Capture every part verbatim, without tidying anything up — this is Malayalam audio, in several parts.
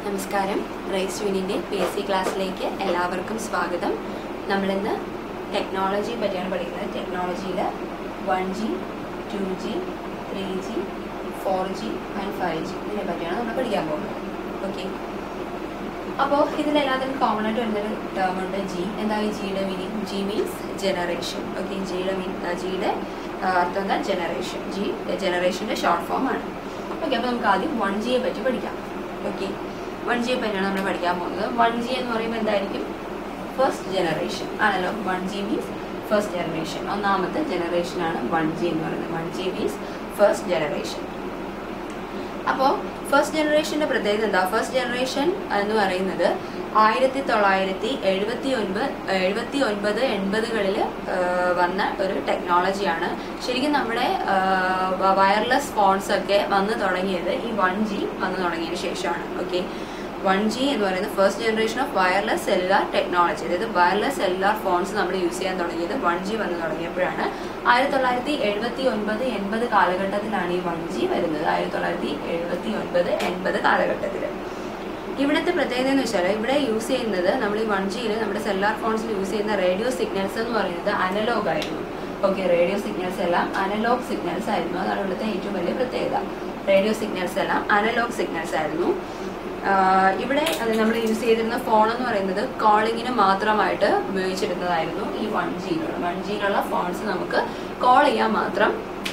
നമസ്കാരം. റൈസ് യൂണിൻ്റെ പി എസ് സി ക്ലാസ്സിലേക്ക് എല്ലാവർക്കും സ്വാഗതം. നമ്മളിന്ന് ടെക്നോളജിയെ പറ്റിയാണ് പഠിക്കുന്നത്. ടെക്നോളജിയിൽ one G two G three G four G and five G ഇതിനെ പറ്റിയാണ് നമ്മൾ പഠിക്കാൻ പോകുന്നത്. ഓക്കെ, അപ്പോൾ ഇതിലെല്ലാത്തിനും കോമൺ ആയിട്ട് വരുന്നൊരു ടേം ഉണ്ട് ജി. എന്താ ഈ ജിയുടെ meaning? G means generation. Okay, ജിയുടെ മീൻ ജിയുടെ അർത്ഥം എന്താ? ജനറേഷൻ. ജി ജനറേഷൻ്റെ ഷോർട്ട് ഫോം ആണ്. ഓക്കെ, അപ്പോൾ നമുക്ക് ആദ്യം വൺ ജിയെ പറ്റി പഠിക്കാം. ഓക്കെ, വൺ ജിയെ പറ്റിയാണ് നമ്മൾ പഠിക്കാൻ പോകുന്നത്. വൺ ജി എന്ന് പറയുമ്പോൾ എന്തായിരിക്കും? ഫസ്റ്റ് ജനറേഷൻ ആണല്ലോ. One G means first generation, ഒന്നാമത്തെ ജനറേഷൻ ആണ് വൺ ജി എന്ന് പറയുന്നത്. One G means first generation. അപ്പോൾ ഫസ്റ്റ് ജനറേഷൻ്റെ പ്രത്യേകത എന്താ? ഫസ്റ്റ് ജനറേഷൻ എന്ന് പറയുന്നത് ആയിരത്തി തൊള്ളായിരത്തി എഴുപത്തി ഒൻപത് എഴുപത്തി ഒൻപത് എൺപതുകളിൽ വന്ന ഒരു ടെക്നോളജിയാണ്. ശരിക്കും നമ്മുടെ വയർലെസ് ഫോൺസ് ഒക്കെ വന്നു തുടങ്ങിയത് ഈ വൺ ജി വന്നു തുടങ്ങിയതിന് ശേഷമാണ്. ഓക്കെ, വൺ ജി എന്ന് പറയുന്നത് first generation of wireless cellular technology. അതായത് വയർലെസ് സെല്ലുലാർ ഫോൺസ് നമ്മൾ യൂസ് ചെയ്യാൻ തുടങ്ങിയത് വൺ ജി വന്നു തുടങ്ങിയപ്പോഴാണ്. ആയിരത്തി തൊള്ളായിരത്തി എഴുപത്തി ഒൻപത് എൺപത് കാലഘട്ടത്തിലാണ് ഈ വൺ ജി വരുന്നത്. ആയിരത്തി തൊള്ളായിരത്തി എഴുപത്തി ഒൻപത് എൺപത് കാലഘട്ടത്തിൽ ഇവിടുത്തെ പ്രത്യേകത എന്ന് വെച്ചാൽ ഇവിടെ യൂസ് ചെയ്യുന്നത്, നമ്മൾ ഈ വൺ ജിയിൽ നമ്മുടെ സെല്ലുലാർ ഫോൺസിൽ യൂസ് ചെയ്യുന്ന റേഡിയോ സിഗ്നൽസ് എന്ന് പറയുന്നത് അനലോഗ് ആയിരുന്നു. ഓക്കെ, റേഡിയോ സിഗ്നൽസ് എല്ലാം അനലോഗ് സിഗ്നൽസ് ആയിരുന്നു. അതാണ് ഇവിടുത്തെ ഏറ്റവും വലിയ പ്രത്യേകത. റേഡിയോ സിഗ്നൽസ് എല്ലാം അനലോഗ് സിഗ്നൽസ് ആയിരുന്നു. ഇവിടെ നമ്മൾ യൂസ് ചെയ്തിരുന്ന ഫോൺ എന്ന് പറയുന്നത് കോളിങ്ങിന് മാത്രമായിട്ട് ഉപയോഗിച്ചിരുന്നതായിരുന്നു. ഈ വൺ ജിയിലുള്ള വൺ ജിയിലുള്ള ഫോൺസ് നമുക്ക് കോൾ ചെയ്യാൻ മാത്രം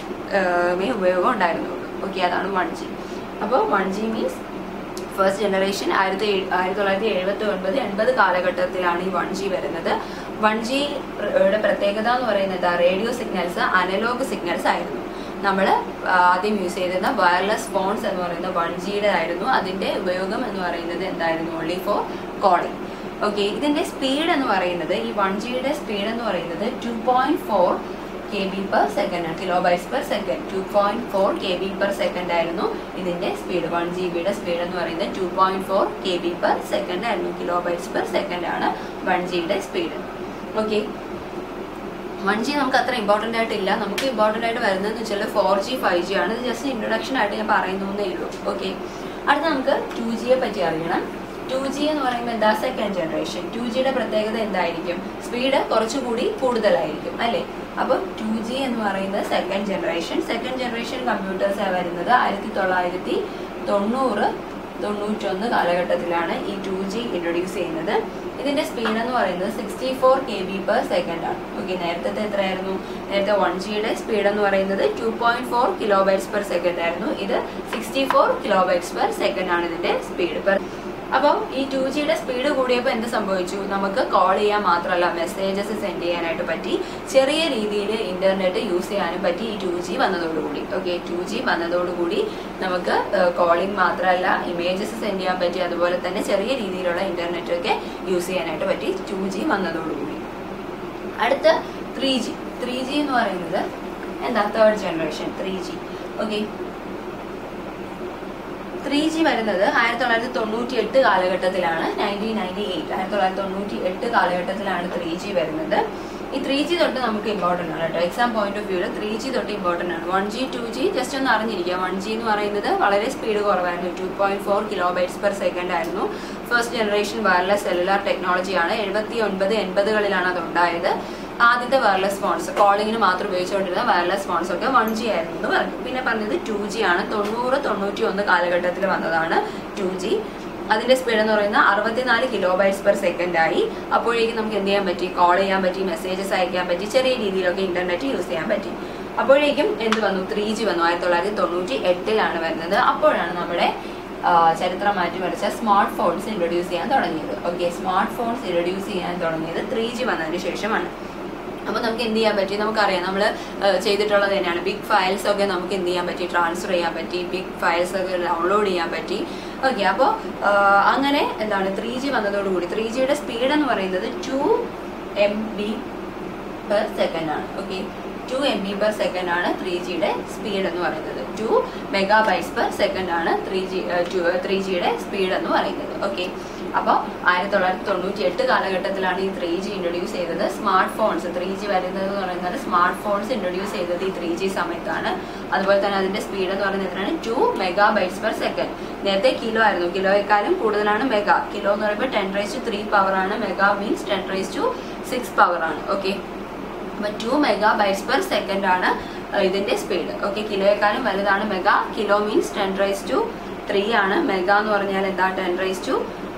ഉപയോഗം ഉണ്ടായിരുന്നുള്ളൂ. ഓക്കെ, അതാണ് വൺ ജി. അപ്പോൾ one G means first generation. ആയിരത്തി ആയിരത്തി തൊള്ളായിരത്തി എഴുപത്തി ഒൻപത് എൺപത് കാലഘട്ടത്തിലാണ് ഈ വൺ ജി വരുന്നത്. വൺ ജിയുടെ പ്രത്യേകത എന്ന് പറയുന്നത് റേഡിയോ സിഗ്നൽസ് അനലോഗ് സിഗ്നൽസ് ആയിരുന്നു. നമ്മൾ ആദ്യം യൂസ് ചെയ്തിരുന്ന വയർലെസ് ഫോൺസ് എന്ന് പറയുന്നത് വൺ ജിയുടെ ആയിരുന്നു. അതിൻ്റെ ഉപയോഗം എന്ന് പറയുന്നത് എന്തായിരുന്നു? Only for calling. ഓക്കെ, ഇതിൻ്റെ സ്പീഡ് എന്ന് പറയുന്നത്, ഈ വൺ ജിയുടെ സ്പീഡ് എന്ന് പറയുന്നത് two point four K B per second ആണ്. Kilo bytes per second. Two point four K B per second ആയിരുന്നു ഇതിൻ്റെ സ്പീഡ്. വൺ ജി ബിയുടെ സ്പീഡ് എന്ന് പറയുന്നത് two point four K B per second ആയിരുന്നു. കിലോ ബൈറ്റ്സ് പെർ സെക്കൻഡ് ആണ് വൺ ജിയുടെ സ്പീഡ്. ഓക്കെ, വൺ ജി നമുക്ക് അത്ര ഇമ്പോർട്ടൻ്റ് ആയിട്ടില്ല. നമുക്ക് ഇമ്പോർട്ടൻ്റ് ആയിട്ട് വരുന്നതെന്ന് വെച്ചാൽ ഫോർ ജി ഫൈവ് ജി ആണ്. ഇത് ജസ്റ്റ് ഇൻട്രൊഡക്ഷൻ ആയിട്ട് ഞാൻ പറയുന്നേ ഉള്ളൂ. ഓക്കെ, അടുത്ത നമുക്ക് ടു ജിയെ പറ്റി അറിയണം. ടു ജി എന്ന് പറയുമ്പോൾ എന്താ? Second generation. ടു ജിയുടെ പ്രത്യേകത എന്തായിരിക്കും? സ്പീഡ് കുറച്ചുകൂടി കൂടുതലായിരിക്കും അല്ലേ? അപ്പോൾ ടു ജി എന്ന് പറയുന്നത് second generation. Second generation computers വരുന്നത് ആയിരത്തി തൊള്ളായിരത്തി തൊണ്ണൂറ് തൊണ്ണൂറ്റൊന്ന് കാലഘട്ടത്തിലാണ് ഈ ടു ജി ഇൻട്രൊഡ്യൂസ് ചെയ്യുന്നത്. ഇതിന്റെ സ്പീഡ് എന്ന് പറയുന്നത് sixty four K B per second ആണ്. ഓക്കെ, നേരത്തെ എത്രയായിരുന്നു? നേരത്തെ വൺ ജിയുടെ സ്പീഡ് എന്ന് പറയുന്നത് two point four kilo bytes per second ആയിരുന്നു. ഇത് sixty four kilo bytes per second ആണ് ഇതിന്റെ സ്പീഡ്. പെർ അപ്പം ഈ ടു ജിയുടെ സ്പീഡ് കൂടിയപ്പോൾ എന്ത് സംഭവിച്ചു? നമുക്ക് കോൾ ചെയ്യാൻ മാത്രമല്ല മെസ്സേജസ് സെൻഡ് ചെയ്യാനായിട്ട് പറ്റി. ചെറിയ രീതിയിൽ ഇന്റർനെറ്റ് യൂസ് ചെയ്യാനും പറ്റി ഈ ടു ജി വന്നതോടുകൂടി. ഓക്കെ, ടു ജി വന്നതോടുകൂടി നമുക്ക് കോളിംഗ് മാത്രമല്ല ഇമേജസ് സെൻഡ് ചെയ്യാൻ പറ്റി. അതുപോലെ തന്നെ ചെറിയ രീതിയിലുള്ള ഇന്റർനെറ്റ് ഒക്കെ യൂസ് ചെയ്യാനായിട്ട് പറ്റി ടു ജി വന്നതോടുകൂടി. അടുത്ത ത്രീ ജി. ത്രീ ജി എന്ന് പറയുന്നത് എന്താ? Third generation three G. Okay, three G വരുന്നത് ആയിരത്തി തൊള്ളായിരത്തി തൊണ്ണൂറ്റി എട്ട് കാലഘട്ടത്തിലാണ്. നയൻറ്റീൻ നയൻറ്റി എയ്റ്റ് ആയിരത്തി തൊള്ളായിരത്തി തൊണ്ണൂറ്റി എട്ട് കാലഘട്ടത്തിലാണ് ത്രീ ജി വരുന്നത്. ഈ ത്രീ ജി തൊട്ട് നമുക്ക് ഇമ്പോർട്ടൻ്റ് ആണ് കേട്ടോ. എക്സാം പോയിന്റ് ഓഫ് വ്യൂവിൽ ത്രീ ജി തൊട്ട് ഇമ്പോർട്ടൻ്റ് ആണ്. One G two G just ഒന്ന് അറിഞ്ഞിരിക്കുക. വൺ ജി എന്ന് പറയുന്നത് വളരെ സ്പീഡ് കുറവായിരുന്നു. Two point four kilo bytes per second ആയിരുന്നു. ഫസ്റ്റ് ജനറേഷൻ വയർലെസ് സെല്ലുലാർ ടെക്നോളജിയാണ്. എഴുപത്തി ഒൻപത് എൺപതുകളിലാണ് അത് ഉണ്ടായത്. ആദ്യത്തെ വയർലെസ് ഫോൺസ് കോളിങ്ങിന് മാത്രം ഉപയോഗിച്ചുകൊണ്ടിരുന്ന വയർലെസ് ഫോൺസ് ഒക്കെ വൺ ജി ആയിരുന്നു എന്ന് പറഞ്ഞു. പിന്നെ പറഞ്ഞത് ടു ജി ആണ്. തൊണ്ണൂറ് തൊണ്ണൂറ്റി ഒന്ന് കാലഘട്ടത്തിൽ വന്നതാണ് ടു ജി. അതിന്റെ സ്പീഡ് എന്ന് പറയുന്നത് അറുപത്തിനാല് കിലോ ബൈറ്റ്സ് പെർ സെക്കൻഡ് ആയി. അപ്പോഴേക്കും നമുക്ക് എന്ത് ചെയ്യാൻ പറ്റി? കോൾ ചെയ്യാൻ പറ്റി, മെസ്സേജസ് അയക്കാൻ പറ്റി, ചെറിയ രീതിയിലൊക്കെ ഇന്റർനെറ്റ് യൂസ് ചെയ്യാൻ പറ്റി. അപ്പോഴേക്കും എന്ത് വന്നു? ത്രീ ജി വന്നു. ആയിരത്തി തൊള്ളായിരത്തി തൊണ്ണൂറ്റി എട്ടിലാണ് വരുന്നത്. അപ്പോഴാണ് നമ്മുടെ ചരിത്രം മാറ്റിമറിച്ച സ്മാർട്ട് ഫോൺസ് ഇൻട്രൊഡ്യൂസ് ചെയ്യാൻ തുടങ്ങിയത്. ഓക്കെ, സ്മാർട്ട് ഫോൺസ് ഇൻട്രൊഡ്യൂസ് ചെയ്യാൻ തുടങ്ങിയത് ത്രീ ജി വന്നതിന് ശേഷമാണ്. അപ്പോൾ നമുക്ക് എന്ത് ചെയ്യാൻ പറ്റി? നമുക്കറിയാം, നമ്മൾ ചെയ്തിട്ടുള്ളത് തന്നെയാണ്. ബിഗ് ഫയൽസ് ഒക്കെ നമുക്ക് എന്ത് ചെയ്യാൻ പറ്റി? ട്രാൻസ്ഫർ ചെയ്യാൻ പറ്റി. ബിഗ് ഫയൽസ് ഒക്കെ ഡൗൺലോഡ് ചെയ്യാൻ പറ്റി. ഓക്കെ, അപ്പോൾ അങ്ങനെ എന്താണ് ത്രീ ജി വന്നതോടുകൂടി ത്രീ ജിയുടെ സ്പീഡ് എന്ന് പറയുന്നത് two M B per second ആണ്. Okay, two M B per second ആണ് ത്രീ ജിയുടെ സ്പീഡ് എന്ന് പറയുന്നത്. Two mega bytes per second ആണ് ത്രീ ജി ത്രീ ജിയുടെ സ്പീഡ് എന്ന് പറയുന്നത്. ഓക്കെ, അപ്പോൾ ആയിരത്തി തൊള്ളായിരത്തി തൊണ്ണൂറ്റി എട്ട് കാലഘട്ടത്തിലാണ് ഈ ത്രീ ജി ഇൻട്രൊഡ്യൂസ് ചെയ്തത്. സ്മാർട്ട് ഫോൺസ് ത്രീ ജി വരുന്നത് എന്ന് പറയുന്നത് സ്മാർട്ട് ഫോൺസ് ഇൻട്രൊഡ്യൂസ് ചെയ്തത് ഈ ത്രീ ജി സമയത്താണ്. അതുപോലെ തന്നെ അതിന്റെ സ്പീഡ് എന്ന് പറയുന്നത് എത്രയാണ്? Two mega bytes per second. നേരത്തെ കിലോ ആയിരുന്നു, കിലോയെക്കാളും കൂടുതലാണ് മെഗാ. കിലോ എന്ന് പറയുമ്പോൾ ten raise to three power ആണ്, mega means ten raise to six power ആണ്. ഓക്കെ, അപ്പൊ two mega bytes per second ആണ് ഇതിന്റെ സ്പീഡ്. ഓക്കെ, കിലോയെക്കാളും വലുതാണ് mega. Kilo means ten raise to three ആണ്, മെഗാ എന്ന് പറഞ്ഞാൽ എന്താ ടെൻ റൈസ് ടു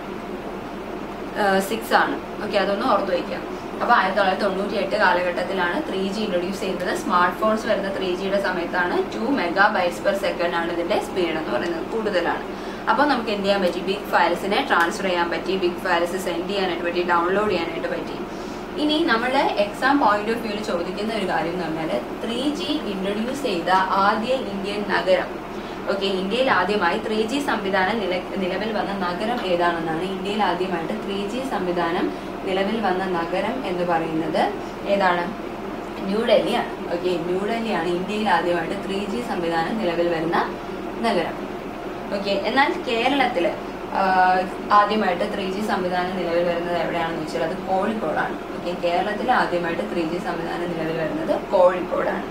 സിക്സ് ആണ്. ഓക്കെ, അതൊന്ന് ഓർത്ത് വയ്ക്കാം. അപ്പൊ ആയിരത്തി തൊള്ളായിരത്തി തൊണ്ണൂറ്റി എട്ട് കാലഘട്ടത്തിലാണ് ത്രീ ജി ഇൻട്രൊഡ്യൂസ് ചെയ്യുന്നത്. സ്മാർട്ട് ഫോൺസ് വരുന്ന ത്രീ ജിയുടെ സമയത്താണ് two mega bytes per second ആണ് ഇതിന്റെ സ്പീഡ് എന്ന് പറയുന്നത്, കൂടുതലാണ്. അപ്പൊ നമുക്ക് എന്ത് ചെയ്യാൻ പറ്റി, ബിഗ് ഫയൽസിനെ ട്രാൻസ്ഫർ ചെയ്യാൻ പറ്റി, ബിഗ് ഫയൽസ് സെൻഡ് ചെയ്യാനായിട്ട് പറ്റി, ഡൗൺലോഡ് ചെയ്യാനായിട്ട് പറ്റി. ഇനി നമ്മുടെ എക്സാം പോയിന്റ് ഓഫ് വ്യൂവിൽ ചോദിക്കുന്ന ഒരു കാര്യം എന്ന് പറഞ്ഞാൽ ത്രീ ജി ഇൻട്രൊഡ്യൂസ് ചെയ്ത ആദ്യ ഇന്ത്യൻ നഗരം. ഓക്കെ, ഇന്ത്യയിൽ ആദ്യമായി ത്രീ ജി സംവിധാനം നില നിലവിൽ വന്ന നഗരം ഏതാണെന്നാണ്. ഇന്ത്യയിൽ ആദ്യമായിട്ട് ത്രീ ജി സംവിധാനം നിലവിൽ വന്ന നഗരം എന്ന് പറയുന്നത് ഏതാണ്? ന്യൂഡൽഹിയാണ്. ഓക്കെ, ന്യൂഡൽഹിയാണ് ഇന്ത്യയിൽ ആദ്യമായിട്ട് ത്രീ ജി സംവിധാനം നിലവിൽ വരുന്ന നഗരം. ഓക്കെ, എന്നാൽ കേരളത്തില് ആദ്യമായിട്ട് ത്രീ ജി സംവിധാനം നിലവിൽ വരുന്നത് എവിടെയാണെന്ന് വെച്ചാൽ അത് കോഴിക്കോടാണ്. ഓക്കെ, കേരളത്തിൽ ആദ്യമായിട്ട് ത്രീ ജി സംവിധാനം നിലവിൽ വരുന്നത് കോഴിക്കോടാണ്.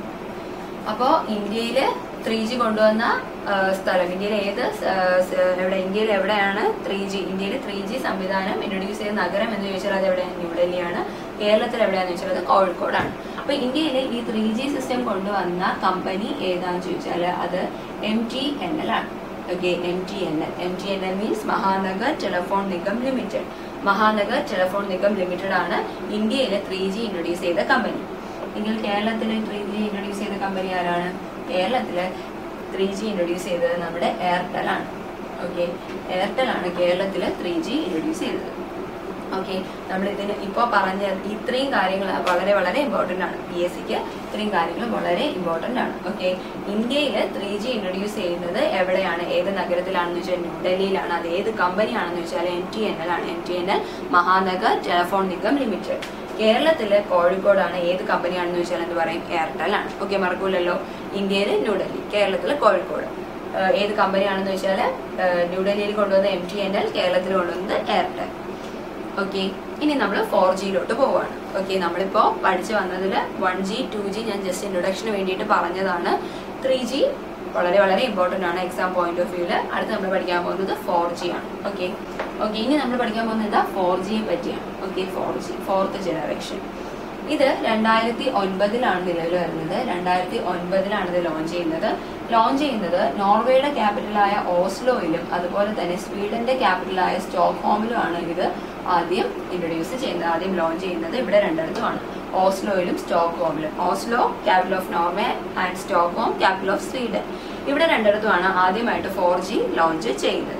അപ്പോ ഇന്ത്യയില് ത്രീ ജി കൊണ്ടുവന്ന സ്ഥലം, ഇന്ത്യയിലെ ഏത് എവിടെ ഇന്ത്യയിൽ എവിടെയാണ് ത്രീ ജി ഇന്ത്യയിൽ ത്രീ ജി സംവിധാനം ഇൻട്രൊഡ്യൂസ് ചെയ്ത നഗരം എന്ന് ചോദിച്ചാൽ അത് എവിടെയാണ്? ന്യൂഡൽഹിയാണ്. കേരളത്തിൽ എവിടെയാണെന്ന് ചോദിച്ചാൽ അത് കോഴിക്കോടാണ്. അപ്പൊ ഇന്ത്യയിൽ ഈ ത്രീ ജി സിസ്റ്റം കൊണ്ടുവന്ന കമ്പനി ഏതാന്ന് ചോദിച്ചാൽ അത് എം ടി എൻ എൽ ആണ്. Okay, M T N L. M T N L means Mahanagar telephone Nigam limited. Mahanagar telephone Nigam limited ആണ് ഇന്ത്യയിലെ ത്രീ ജി ഇൻട്രൊഡ്യൂസ് ചെയ്ത കമ്പനി. എങ്കിൽ കേരളത്തിലെ ത്രീ ജി ഇൻട്രൊഡ്യൂസ് ചെയ്ത കമ്പനി ആരാണ്? കേരളത്തില് ത്രീ ജി ഇൻട്രൊഡ്യൂസ് ചെയ്തത് നമ്മുടെ എയർടെൽ ആണ്. ഓക്കെ, എയർടെൽ ആണ് കേരളത്തില് ത്രീ ജി ഇൻട്രൊഡ്യൂസ് ചെയ്തത്. ഓക്കെ, നമ്മൾ ഇതിന് ഇപ്പൊ പറഞ്ഞ ഇത്രയും കാര്യങ്ങൾ വളരെ വളരെ ഇമ്പോർട്ടന്റ് ആണ്. പി എസ് സിക്ക് ഇത്രയും കാര്യങ്ങൾ വളരെ ഇമ്പോർട്ടന്റ് ആണ്. ഓക്കെ, ഇന്ത്യയിൽ ത്രീ ജി ഇൻട്രൊഡ്യൂസ് ചെയ്യുന്നത് എവിടെയാണ്, ഏത് നഗരത്തിലാണെന്ന് വെച്ചാൽ ന്യൂഡൽഹിയിലാണ്. അത് ഏത് കമ്പനിയാണെന്ന് വെച്ചാൽ എം ടി എൻ എൽ ആണ്. M T N L Mahanagar telephone Nigam limited. കേരളത്തില് കോഴിക്കോടാണ്. ഏത് കമ്പനിയാണെന്ന് വെച്ചാൽ എന്ത് പറയും? എയർടെൽ ആണ്. ഓക്കെ, മറക്കൂലല്ലോ. ഇന്ത്യയില് ന്യൂഡൽഹി, കേരളത്തില് കോഴിക്കോട്. ഏത് കമ്പനിയാണെന്ന് വെച്ചാൽ ന്യൂഡൽഹിയിൽ കൊണ്ടുവന്ന എം ടി എൻ എൽ, കേരളത്തിൽ കൊണ്ടുവന്നത് എയർടെൽ. ഓക്കെ, ഇനി നമ്മൾ ഫോർ ജിയിലോട്ട് പോവാണ്. ഓക്കെ, നമ്മളിപ്പോ പഠിച്ചു വന്നതിൽ വൺ ജി ടു ജി ഞാൻ ജസ്റ്റ് ഇൻട്രൊഡക്ഷന് വേണ്ടിയിട്ട് പറഞ്ഞതാണ്. ത്രീ ജി വളരെ വളരെ ഇമ്പോർട്ടന്റ് ആണ് എക്സാം പോയിന്റ് ഓഫ് വ്യൂല്. അടുത്ത് നമ്മൾ പഠിക്കാൻ പോകുന്നത് ഫോർ ജി ആണ്. ഓക്കെ ഓക്കെ ഇനി നമ്മൾ പഠിക്കാൻ പോകുന്നത് എന്താ? ഫോർ ജിയെ പറ്റിയാണ്. Okay, four G fourth generation. ഇത് രണ്ടായിരത്തി ഒൻപതിലാണ് നിലവിൽ വരുന്നത്. രണ്ടായിരത്തി ഒൻപതിലാണ് ഇത് ലോഞ്ച് ചെയ്യുന്നത്. ലോഞ്ച് ചെയ്യുന്നത് നോർവേയുടെ ക്യാപിറ്റലായ ഓസ്ലോയിലും അതുപോലെ തന്നെ സ്വീഡന്റെ ക്യാപിറ്റലായ സ്റ്റോക്ക്ഹോമിലുമാണ് ഇത് ആദ്യം ഇൻട്രൊഡ്യൂസ് ചെയ്യുന്നത്. ആദ്യം ലോഞ്ച് ചെയ്യുന്നത് ഇവിടെ രണ്ടിടത്തുമാണ്, ഓസ്ലോയിലും സ്റ്റോക്ക്ഹോമിലും. Oslo capital of Norway and Stockholm capital of Sweden. ഇവിടെ രണ്ടിടത്തുമാണ് ആദ്യമായിട്ട് ഫോർ ജി ലോഞ്ച് ചെയ്യുന്നത്.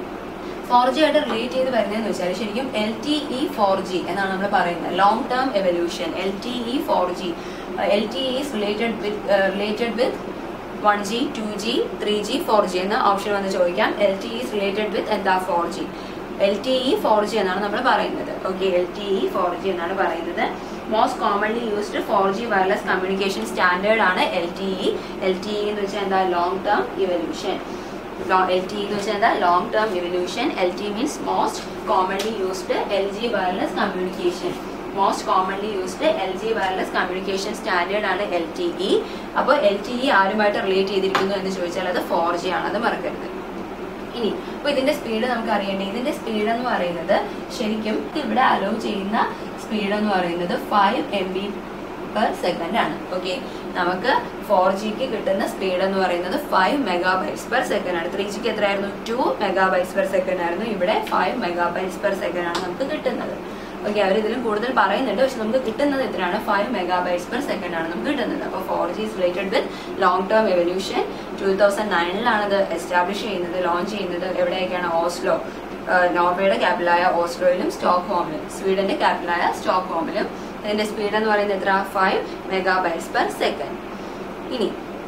ഫോർ ജി ആയിട്ട് റിലേറ്റ് ചെയ്ത് വരുന്നതെന്ന് വെച്ചാൽ ശരിക്കും L T E four G എന്നാണ് നമ്മൾ പറയുന്നത്. Long term evolution, L T E four G. L T E is related with related with one G two G three G four G എന്ന ഓപ്ഷൻ വന്ന് ചോദിക്കാം. L T is related with എന്താ? Four G. L T E four G എന്നാണ് നമ്മൾ പറയുന്നത്. Okay, L T E four G എന്നാണ് പറയുന്നത്. Most commonly used four G wireless communication standard ആണ് L T E. L T E എന്ന് വെച്ചാൽ എന്താ? Long term evolution. L T എന്ന് വെച്ചാൽ എന്താ? Long term evolution. L T means most commonly used L G wireless communication. Most commonly used L G wireless communication standard ആണ് എൽ ടി ഇ. അപ്പോൾ എൽ ടി ഇ ആരുമായിട്ട് റിലേറ്റ് ചെയ്തിരിക്കുന്നു എന്ന് ചോദിച്ചാൽ അത് ഫോർ ജി ആണ്, അത് മറക്കരുത്. ഇനി അപ്പൊ ഇതിന്റെ സ്പീഡ് നമുക്ക് അറിയേണ്ടത്. ഇതിന്റെ സ്പീഡ് എന്ന് പറയുന്നത് ശരിക്കും ഇവിടെ അലോ ചെയ്യുന്ന സ്പീഡ് എന്ന് പറയുന്നത് five M B per second ആണ്. ഓക്കെ, നമുക്ക് ഫോർ ജിക്ക് കിട്ടുന്ന സ്പീഡ് എന്ന് പറയുന്നത് ഫൈവ് മെഗാബൈറ്റ്സ് പെർ സെക്കൻഡ് ആണ്. ത്രീ ജിക്ക് എത്രയായിരുന്നു? ടു മെഗാബൈറ്റ്സ് പെർ സെക്കൻഡ് ആയിരുന്നു. ഇവിടെ ഫൈവ് മെഗാബൈറ്റ്സ് പെർ സെക്കൻഡ് ആണ് നമുക്ക് കിട്ടുന്നത്. ഓക്കെ, അവർ ഇതിലും കൂടുതൽ പറയുന്നുണ്ട്, പക്ഷെ നമുക്ക് കിട്ടുന്നത് എത്രയാണ്? ഫൈവ് മെഗാബൈറ്റ്സ് പെർ സെക്കൻഡ് ആണ് നമുക്ക് കിട്ടുന്നത്. അപ്പോൾ four G is related with long term evolution. Two thousand നയനിലാണ് ഇത് എസ്റ്റാബ്ലിഷ് ചെയ്യുന്നത്, ലോഞ്ച് ചെയ്യുന്നത്. എവിടെയൊക്കെയാണ്? ഓസ്ലോ, നോർവേയുടെ ക്യാപിറ്റലായ ഓസ്ലോയിലും സ്റ്റോക്ക്ഹോമിലും സ്വീഡന്റെ ക്യാപിറ്റലായ സ്റ്റോക്ക്ഹോമിലും. ഇതിന്റെ സ്പീഡ് എന്ന് പറയുന്നത് എത്ര? Five megabytes per second. ഇനി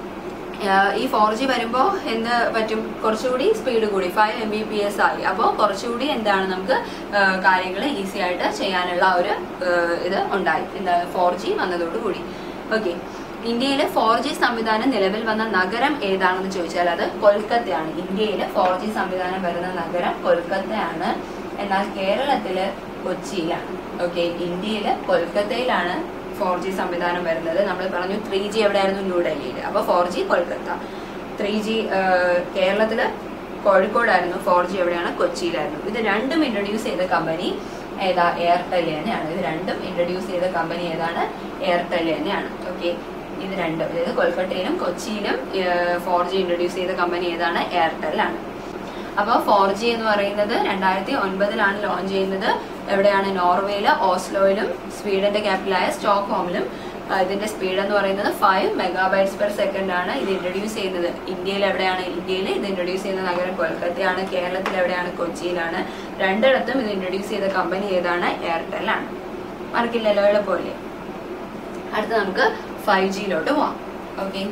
ഈ ഫോർ ജി വരുമ്പോൾ എന്ത് പറ്റും? കുറച്ചുകൂടി സ്പീഡ് കൂടി, five M B P S ആയി. അപ്പോൾ കുറച്ചുകൂടി എന്താണ് നമുക്ക് കാര്യങ്ങൾ ഈസി ആയിട്ട് ചെയ്യാനുള്ള ഒരു ഇത് ഉണ്ടായി, എന്താ? ഫോർ ജി വന്നതോടുകൂടി. ഓക്കെ, ഇന്ത്യയിലെ ഫോർ ജി സംവിധാനം നിലവിൽ വന്ന നഗരം ഏതാണെന്ന് ചോദിച്ചാൽ അത് കൊൽക്കത്തയാണ്. ഇന്ത്യയിലെ ഫോർ ജി സംവിധാനം വരുന്ന നഗരം കൊൽക്കത്തയാണ്. എന്നാൽ കേരളത്തില് കൊച്ചിയിലാണ്. ഓക്കെ, ഇന്ത്യയില് കൊൽക്കത്തയിലാണ് ഫോർ ജി സംവിധാനം വരുന്നത്. നമ്മൾ പറഞ്ഞു ത്രീ ജി എവിടെയായിരുന്നു? ന്യൂഡൽഹിയിൽ. അപ്പൊ four G Kolkata. Three G കേരളത്തില് കോഴിക്കോടായിരുന്നു. ഫോർ ജി എവിടെയാണ്? കൊച്ചിയിലായിരുന്നു. ഇത് രണ്ടും ഇൻട്രൊഡ്യൂസ് ചെയ്ത കമ്പനി ഏതാ? എയർടെൽ തന്നെയാണ്. ഇത് രണ്ടും ഇൻട്രൊഡ്യൂസ് ചെയ്ത കമ്പനി ഏതാണ്? എയർടെൽ തന്നെയാണ്. ഓക്കെ, ഇത് രണ്ടും, അതായത് കൊൽക്കത്തയിലും കൊച്ചിയിലും ഫോർ ജി ഇൻട്രൊഡ്യൂസ് ചെയ്ത കമ്പനി ഏതാണ്? എയർടെൽ ആണ്. അപ്പോൾ ഫോർ ജി എന്ന് പറയുന്നത് രണ്ടായിരത്തി ഒൻപതിലാണ് ലോഞ്ച് ചെയ്യുന്നത്. എവിടെയാണ്? നോർവേയിലും ഓസ്ലോയിലും സ്വീഡന്റെ ക്യാപിറ്റലായ സ്റ്റോക്ക്ഹോമിലും. ഇതിന്റെ സ്പീഡ് എന്ന് പറയുന്നത് ഫൈവ് മെഗാബൈറ്റ്സ് പെർ സെക്കൻഡ് ആണ്. ഇത് ഇൻട്രൊഡ്യൂസ് ചെയ്യുന്നത് ഇന്ത്യയിൽ എവിടെയാണ്? ഇന്ത്യയിൽ ഇത് ഇൻട്രൊഡ്യൂസ് ചെയ്യുന്ന നഗരം കൊൽക്കത്തയാണ്. കേരളത്തിൽ എവിടെയാണ്? കൊച്ചിയിലാണ്. രണ്ടിടത്തും ഇത് ഇൻട്രൊഡ്യൂസ് ചെയ്ത കമ്പനി ഏതാണ്? എയർടെൽ ആണ്. മറക്കില്ലല്ലോ, എളുപ്പമല്ലേ. അടുത്ത് നമുക്ക് ഫൈവ് ജിയിലോട്ട് പോവാം. Okay,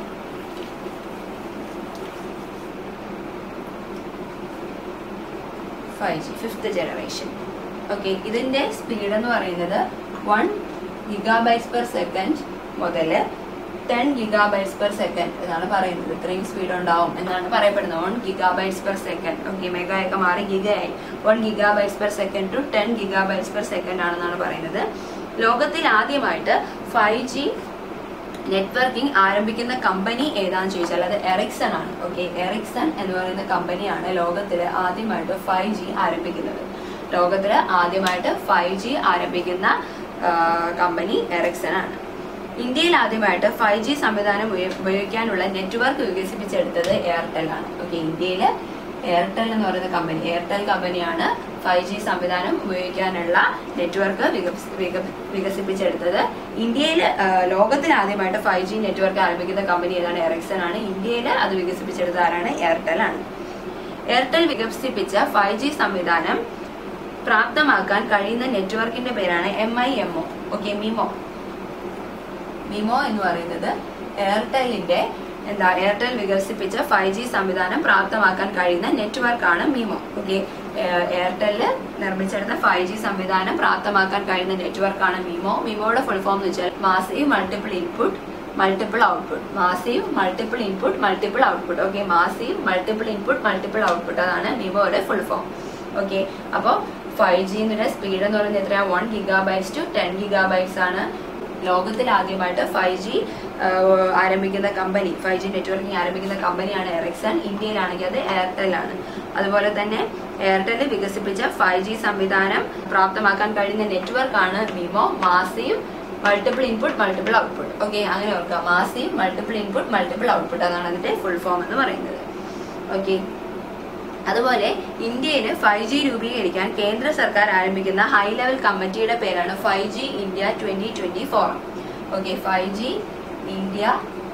five G fifth generation. Okay, ഇതിന്റെ സ്പീഡ് എന്ന് പറയുന്നത് വൺ ഗിഗാബൈറ്റ്സ് പെർ സെക്കൻഡ് മുതൽ ടെൻ ഗിഗാബൈറ്റ്സ് പെർ സെക്കൻഡ് എന്നാണ് പറയുന്നത്. ഇത്രയും സ്പീഡ് ഉണ്ടാവും എന്നാണ് പറയപ്പെടുന്നത്. One gigabytes per second. Okay, mega ഒക്കെ മാറി ഗിഗയായി. One gigabytes per second to ten gigabytes per second ആണെന്നാണ് പറയുന്നത്. ലോകത്തിൽ ആദ്യമായിട്ട് ഫൈവ് ജി നെറ്റ്വർക്കിംഗ് ആരംഭിക്കുന്ന കമ്പനി ഏതാന്ന് ചോദിച്ചാൽ അത് എറിക്സൺ ആണ്. ഓക്കെ, എറിക്സൺ എന്ന് പറയുന്ന കമ്പനിയാണ് ലോകത്തിൽ ആദ്യമായിട്ട് ഫൈവ് ജി ആരംഭിക്കുന്നത്. ലോകത്തിൽ ആദ്യമായിട്ട് ഫൈവ് ജി ആരംഭിക്കുന്ന കമ്പനി എറിക്സൺ ആണ്. ഇന്ത്യയിൽ ആദ്യമായിട്ട് ഫൈവ് ജി സംവിധാനം ഉപയോഗിക്കാനുള്ള നെറ്റ്വർക്ക് വികസിപ്പിച്ചെടുത്തത് എയർടെൽ ആണ്. ഓക്കെ, ഇന്ത്യയിൽ എയർടെൽ എന്ന് പറയുന്ന കമ്പനി എയർടെൽ കമ്പനിയാണ് ഫൈവ് ജി സംവിധാനം ഉപയോഗിക്കാനുള്ള നെറ്റ്വർക്ക് വികസിപ്പിച്ചെടുത്തത്. ഇന്ത്യയിൽ ലോകത്തിൽ ആദ്യമായിട്ട് ഫൈവ് ജി നെറ്റ്വർക്ക് ആരംഭിക്കുന്ന കമ്പനി ഏതാണ്? എറിക്സൺ ആണ്. ഇന്ത്യയിൽ അത് വികസിപ്പിച്ചെടുത്ത ആരാണ്? എയർടെൽ ആണ്. എയർടെൽ വികസിപ്പിച്ച ഫൈവ് ജി സംവിധാനം പ്രാപ്തമാക്കാൻ കഴിയുന്ന നെറ്റ്വർക്കിന്റെ പേരാണ് M I M O. Okay, MIMO. MIMO എന്ന് പറയുന്നത് എയർടെലിന്റെ എന്താ എയർടെൽ വികസിപ്പിച്ച ഫൈവ് ജി സംവിധാനം പ്രാപ്തമാക്കാൻ കഴിയുന്ന നെറ്റ്വർക്കാണ് മിമോ. ഓക്കെ, എയർടെല് നിർമ്മിച്ചെടുത്ത ഫൈവ് ജി സംവിധാനം പ്രാപ്തമാക്കാൻ കഴിയുന്ന നെറ്റ്വർക്കാണ് മിമോ. മിമോയുടെ ഫുൾ ഫോം എന്ന് വെച്ചാൽ massive multiple input multiple output. Massive multiple input multiple output. Okay, massive multiple input multiple output, അതാണ് മിമോയുടെ ഫുൾ ഫോം. ഓക്കെ, അപ്പോൾ ഫൈവ് ജിന്റെ സ്പീഡ് എന്ന് പറയുന്നത് എത്രയാണ്? One gigabytes to ten gigabytes ആണ്. ലോകത്തിൽ ആദ്യമായിട്ട് ഫൈവ് ജി ആരംഭിക്കുന്ന കമ്പനി, ഫൈവ് ജി നെറ്റ്വർക്കിംഗ് ആരംഭിക്കുന്ന കമ്പനിയാണ് എറിക്സൺ. ഇന്ത്യയിലാണെങ്കിൽ അത് എയർടെൽ ആണ്. അതുപോലെ തന്നെ എയർടെൽ വികസിപ്പിച്ച ഫൈവ് ജി സംവിധാനം പ്രാപ്തമാക്കാൻ കഴിയുന്ന നെറ്റ്വർക്കാണ് MIMO. Massive multiple input multiple output. Okay, അങ്ങനെ ഓർക്കുക. Massive multiple input multiple output, അതാണ് അതിന്റെ ഫുൾ ഫോം എന്ന് പറയുന്നത്. ഓക്കെ, അതുപോലെ ഇന്ത്യയിൽ ഫൈവ് ജി രൂപീകരിക്കാൻ കേന്ദ്ര സർക്കാർ ആരംഭിക്കുന്ന ഹൈ ലെവൽ കമ്മിറ്റിയുടെ പേരാണ് five G India twenty twenty forum. Okay, five G India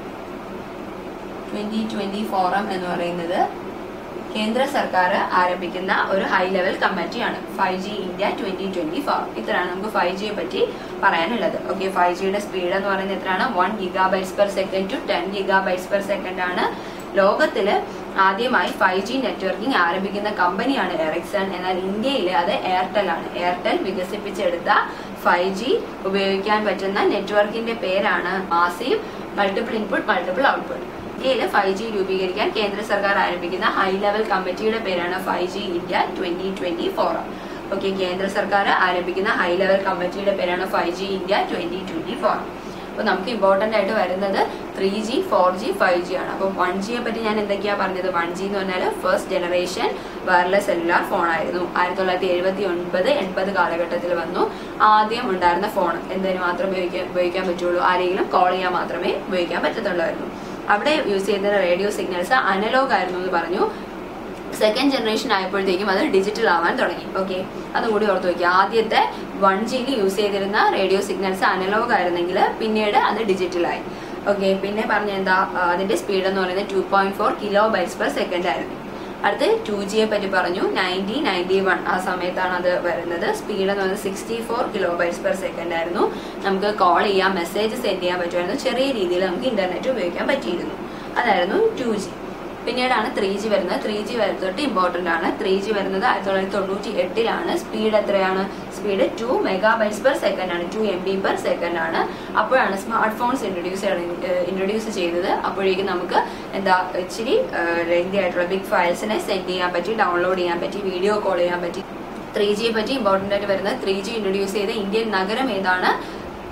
twenty twenty forum എന്ന് പറയുന്നത് കേന്ദ്ര സർക്കാർ ആരംഭിക്കുന്ന ഒരു ഹൈ ലെവൽ കമ്മിറ്റിയാണ് five G India twenty twenty forum. ഇത്രയാണ് നമുക്ക് ഫൈവ് ജിയെ പറ്റി പറയാനുള്ളത്. ഓക്കെ, ഫൈവ് ജിയുടെ സ്പീഡ് എന്ന് പറയുന്നത് എത്രയാണ്? One gigabytes per second to ten gigabytes per second ആണ്. ലോകത്തില് ആദ്യമായി ഫൈവ് ജി നെറ്റ്വർക്കിംഗ് ആരംഭിക്കുന്ന കമ്പനിയാണ് എറിക്സൺ. എന്നാൽ ഇന്ത്യയിൽ അത് എയർടെൽ ആണ്. എയർടെൽ വികസിപ്പിച്ചെടുത്ത ഫൈവ് ജി ഉപയോഗിക്കാൻ പറ്റുന്ന നെറ്റ്വർക്കിന്റെ പേരാണ് massive multiple input multiple output. ഇന്ത്യയിൽ ഫൈവ് ജി രൂപീകരിക്കാൻ കേന്ദ്ര സർക്കാർ ആരംഭിക്കുന്ന ഹൈ ലെവൽ കമ്മിറ്റിയുടെ പേരാണ് five G India twenty twenty forum. Okay, കേന്ദ്ര സർക്കാർ ആരംഭിക്കുന്ന ഹൈ ലെവൽ കമ്മിറ്റിയുടെ പേരാണ് five G India twenty twenty forum. അപ്പോൾ നമുക്ക് ഇമ്പോർട്ടൻ്റ് ആയിട്ട് വരുന്നത് three G four G five G ആണ്. അപ്പോൾ വൺ ജിയെ പറ്റി ഞാൻ എന്തൊക്കെയാണ് പറഞ്ഞത്? വൺ ജി എന്ന് പറഞ്ഞാൽ first generation wireless cellular phone ആയിരുന്നു. ആയിരത്തി തൊള്ളായിരത്തി എഴുപത്തി ഒൻപത് എൺപത് കാലഘട്ടത്തിൽ വന്നു. ആദ്യം ഉണ്ടായിരുന്ന ഫോൺ എന്തിനു മാത്രമേ ഉപയോഗിക്കാൻ ഉപയോഗിക്കാൻ പറ്റുള്ളൂ? ആരെങ്കിലും കോൾ ചെയ്യാൻ മാത്രമേ ഉപയോഗിക്കാൻ പറ്റത്തുള്ളായിരുന്നു. അവിടെ യൂസ് ചെയ്യുന്ന റേഡിയോ സിഗ്നൽസ് അനലോഗ് ആയിരുന്നു എന്ന് പറഞ്ഞു. സെക്കൻഡ് ജനറേഷൻ ആയപ്പോഴത്തേക്കും അത് ഡിജിറ്റൽ ആവാൻ തുടങ്ങി. ഓക്കെ, അതുകൂടി ഓർത്ത് വയ്ക്കുക. ആദ്യത്തെ വൺ ജിയിൽ യൂസ് ചെയ്തിരുന്ന റേഡിയോ സിഗ്നൽസ് അനലോഗ് ആയിരുന്നെങ്കിൽ പിന്നീട് അത് ഡിജിറ്റലായി. ഓക്കെ, പിന്നെ പറഞ്ഞ എന്താ? അതിന്റെ സ്പീഡ് എന്ന് പറയുന്നത് two point four kilo bytes per second ആയിരുന്നു. അടുത്ത് ടു ജിയെ പറ്റി പറഞ്ഞു. നയൻറ്റീൻ നയൻറ്റി വൺ ആ സമയത്താണ് അത് വരുന്നത്. സ്പീഡ് എന്ന് പറയുന്നത് sixty four kilo bytes per second ആയിരുന്നു. നമുക്ക് കോൾ ചെയ്യാം, മെസ്സേജ് സെൻഡ് ചെയ്യാൻ പറ്റുമായിരുന്നു. ചെറിയ രീതിയിൽ നമുക്ക് ഇന്റർനെറ്റ് ഉപയോഗിക്കാൻ പറ്റിയിരുന്നു. അതായിരുന്നു ടു ജി. പിന്നീടാണ് ത്രീ ജി വരുന്നത്. ത്രീ ജി വരുന്നത് ഇമ്പോർട്ടന്റ് ആണ്. ത്രീ ജി വരുന്നത് ആയിരത്തി തൊള്ളായിരത്തി തൊണ്ണൂറ്റി എട്ടിലാണ്. സ്പീഡ് എത്രയാണ്? Speed two megabytes per second ആണ്. Two M B per second ആണ്. അപ്പോഴാണ് സ്മാർട്ട് ഫോൺസ് ഇൻട്രൊഡ്യൂസ് ഇൻട്രൊഡ്യൂസ് ചെയ്തത്. അപ്പോഴേക്കും നമുക്ക് എന്താ ഇച്ചിരി ലെങ്തി ആയിട്ടുള്ള ബിഗ് ഫയൽസിനെ സെൻഡ് ചെയ്യാൻ പറ്റി, ഡൗൺലോഡ് ചെയ്യാൻ പറ്റി, വീഡിയോ കോൾ ചെയ്യാൻ പറ്റി. ത്രീ ജിയെ പറ്റി ഇമ്പോർട്ടന്റ് ആയിട്ട് വരുന്നത് ത്രീ ജി ഇൻട്രൊഡ്യൂസ് ചെയ്ത ഇന്ത്യൻ നഗരം ഏതാണ്?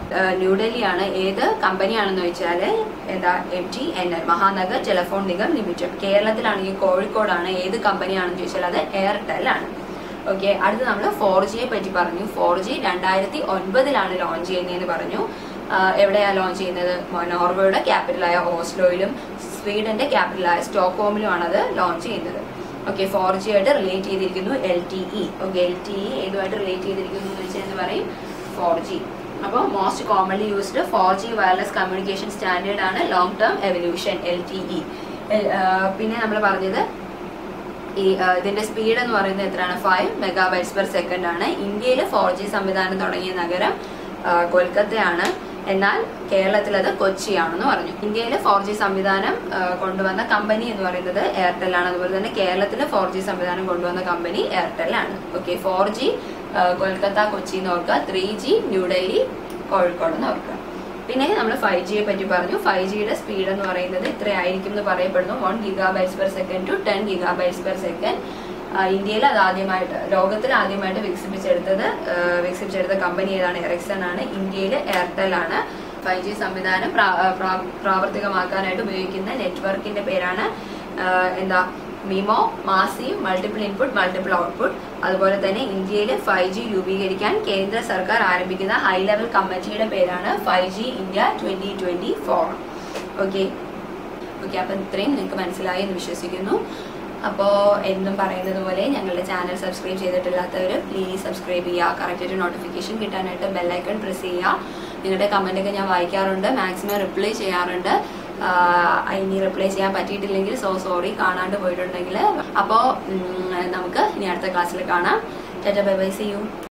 ന്യൂഡൽഹിയാണ്. ഏത് കമ്പനിയാണെന്ന് വെച്ചാൽ എന്താ M T N L Mahanagar telephone Nigam limited. കേരളത്തിലാണെങ്കിൽ കോഴിക്കോടാണ്. ഏത് കമ്പനിയാണെന്ന് ചോദിച്ചാൽ അത് എയർടെൽ ആണ്. ഓക്കെ, അടുത്ത് നമ്മൾ ഫോർ ജിയെ പറ്റി പറഞ്ഞു. ഫോർ ജി രണ്ടായിരത്തി ഒൻപതിലാണ് ലോഞ്ച് ചെയ്യുന്നതെന്ന് പറഞ്ഞു. എവിടെയാണ് ലോഞ്ച് ചെയ്യുന്നത്? നോർവേയുടെ ക്യാപിറ്റലായ ഓസ്ലോയിലും സ്വീഡന്റെ ക്യാപിറ്റലായ സ്റ്റോക്ക്ഹോമിലുമാണ് അത് ലോഞ്ച് ചെയ്യുന്നത്. ഓക്കെ, ഫോർ ജി ആയിട്ട് റിലേറ്റ് ചെയ്തിരിക്കുന്നു L T E. Okay, L T E ഏതുമായിട്ട് റിലേറ്റ് ചെയ്തിരിക്കുന്നു എന്ന് വെച്ചാൽ എന്ന് പറയും ഫോർ ജി. അപ്പോൾ most commonly used four G wireless communication standard ആണ് long term evolution L T E. പിന്നെ നമ്മൾ പറഞ്ഞത് ഈ ഇതിന്റെ സ്പീഡ് എന്ന് പറയുന്നത് എത്രയാണ്? ഫൈവ് മെഗാബൈറ്റ്സ് പെർ സെക്കൻഡ് ആണ്. ഇന്ത്യയിൽ ഫോർ ജി സംവിധാനം തുടങ്ങിയ നഗരം കൊൽക്കത്തയാണ്. എന്നാൽ കേരളത്തിൽ അത് കൊച്ചിയാണെന്ന് പറഞ്ഞു. ഇന്ത്യയിൽ ഫോർ ജി സംവിധാനം കൊണ്ടുവന്ന കമ്പനി എന്ന് പറയുന്നത് എയർടെൽ ആണ്. അതുപോലെ തന്നെ കേരളത്തിൽ ഫോർ ജി സംവിധാനം കൊണ്ടുവന്ന കമ്പനി എയർടെൽ ആണ്. Okay, four G Kolkata Kochi എന്ന് ഓർക്കുക, ത്രീ ജി ന്യൂഡൽഹി കോഴിക്കോട് എന്ന് ഓർക്കുക. പിന്നെ നമ്മൾ ഫൈവ് ജിയെ പറ്റി പറഞ്ഞു. ഫൈവ് ജിയുടെ സ്പീഡ് എന്ന് പറയുന്നത് ഇത്രയായിരിക്കും എന്ന് പറയപ്പെടുന്നു. One gigabytes per second to ten gigabytes per second. ഇന്ത്യയിൽ അത് ആദ്യമായിട്ട് ലോകത്തിൽ ആദ്യമായിട്ട് വികസിപ്പിച്ചെടുത്തത് വികസിപ്പിച്ചെടുത്ത കമ്പനി ഏതാണ്? എറിക്സൺ ആണ്. ഇന്ത്യയിൽ എയർടെൽ ആണ്. ഫൈവ് ജി സംവിധാനം പ്രാവർത്തികമാക്കാനായിട്ട് ഉപയോഗിക്കുന്ന നെറ്റ്വർക്കിന്റെ പേരാണ് എന്താ? MIMO, massive multiple input multiple output. അതുപോലെ തന്നെ ഇന്ത്യയിൽ ഫൈവ് ജി രൂപീകരിക്കാൻ കേന്ദ്ര സർക്കാർ ആരംഭിക്കുന്ന ഹൈ ലെവൽ കമ്മിറ്റിയുടെ പേരാണ് five G India twenty twenty four. Okay okay അപ്പൊ ഇത്രയും നിങ്ങൾക്ക് മനസ്സിലായി എന്ന് വിശ്വസിക്കുന്നു. അപ്പോൾ എന്നും പറയുന്നത് പോലെ ഞങ്ങളുടെ ചാനൽ സബ്സ്ക്രൈബ് ചെയ്തിട്ടില്ലാത്തവർ പ്ലീസ് സബ്സ്ക്രൈബ് ചെയ്യുക. കറക്റ്റായിട്ട് നോട്ടിഫിക്കേഷൻ കിട്ടാനായിട്ട് ബെല്ലൈക്കൺ പ്രസ് ചെയ്യുക. നിങ്ങളുടെ കമൻറ്റൊക്കെ ഞാൻ വായിക്കാറുണ്ട്, മാക്സിമം റിപ്ലൈ ചെയ്യാറുണ്ട്. ഇനി റിപ്ലൈ ചെയ്യാൻ പറ്റിയിട്ടില്ലെങ്കിൽ സോ സോറി, കാണാണ്ട് പോയിട്ടുണ്ടെങ്കിൽ. അപ്പോൾ നമുക്ക് ഇനി അടുത്ത ക്ലാസ്സിൽ കാണാം. Tata bye bye, see U.